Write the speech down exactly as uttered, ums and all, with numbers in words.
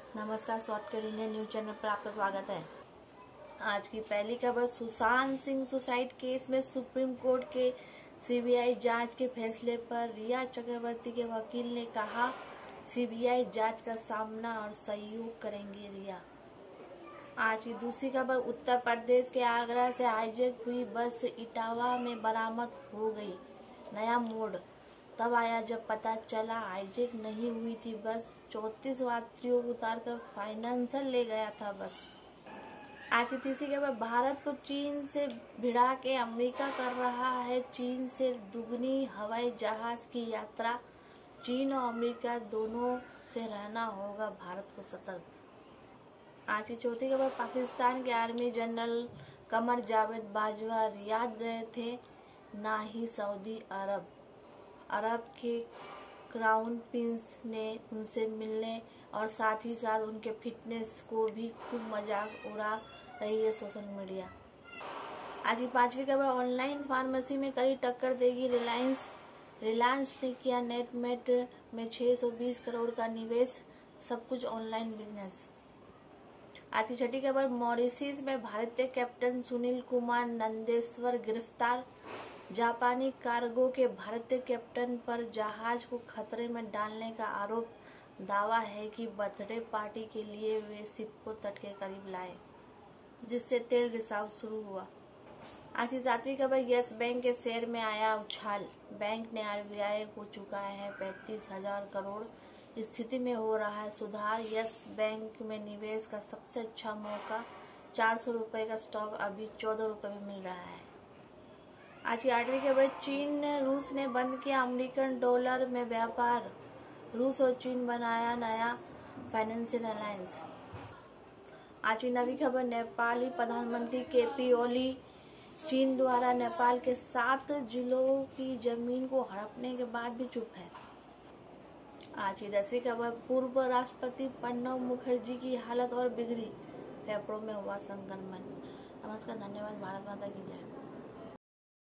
नमस्कार, shortcut India news channel पर आपका स्वागत है। आज की पहली खबर, सुशांत सिंह सुसाइड केस में सुप्रीम कोर्ट के सीबीआई जांच के फैसले पर रिया चक्रवर्ती के वकील ने कहा, सीबीआई जांच का सामना और सहयोग करेंगे रिया। आज की दूसरी खबर, उत्तर प्रदेश के आगरा से हाईजैक हुई बस इटावा में बरामद हो गई। नया मोड़ तब आया जब पता चला हाईजैक नहीं हुई थी बस, चौंतीस यात्रियों को उतारकर फाइनेंशियल ले गया था बस। आज की तीसरी खबर, भारत को चीन से भिड़ा के अमेरिका कर रहा है चीन से दुगनी हवाई जहाज की यात्रा। चीन और अमेरिका दोनों से रहना होगा भारत को सतर्क। आज की चौथी खबर, पाकिस्तान के army general Qamar Javed Bajwa Riyadh गए थे, ना ही सऊदी अरब। अरब के क्राउन प्रिंस ने उनसे मिलने और साथ ही साथ उनके फिटनेस को भी खूब मजाक उड़ा रही है सोशल मीडिया। आज की पांचवी खबर, ऑनलाइन फार्मेसी में कड़ी टक्कर देगी रिलायंस। रिलायंस ने किया नेटमेट में छह सौ बीस करोड़ का निवेश, सब कुछ ऑनलाइन बिजनेस। आज की छठी खबर, मॉरिशस में भारतीय कैप्टन सुनील कुमार नंदेश्वर गिरफ्तार। जापानी कार्गो के भारतीय कैप्टन पर जहाज को खतरे में डालने का आरोप। दावा है कि बर्थडे पार्टी के लिए वे शिप को तट के करीब लाए, जिससे तेल रिसाव शुरू हुआ। आज की सातवीं खबर, यस बैंक के शेयर में आया उछाल। बैंक ने आरबीआई को चुकाया है पैंतीस हजार करोड़, स्थिति में हो रहा है सुधार। यस बैंक में निवेश का सबसे अच्छा मौका, चार सौ रूपये का स्टॉक अभी चौदह रूपये में मिल रहा है। आज की आठवीं खबर, चीन रूस ने बंद किया अमेरिकन डॉलर में व्यापार। रूस और चीन बनाया नया फाइनेंशियल अलायंस। आज की नवीं खबर, नेपाली प्रधानमंत्री केपी ओली चीन द्वारा नेपाल के सात जिलों की जमीन को हड़पने के बाद भी चुप है। आज की दसवीं खबर, पूर्व राष्ट्रपति प्रणब मुखर्जी की हालत और बिगड़ी, फेफड़ों में हुआ संक्रमण। नमस्कार, धन्यवाद। भारत माता की जय।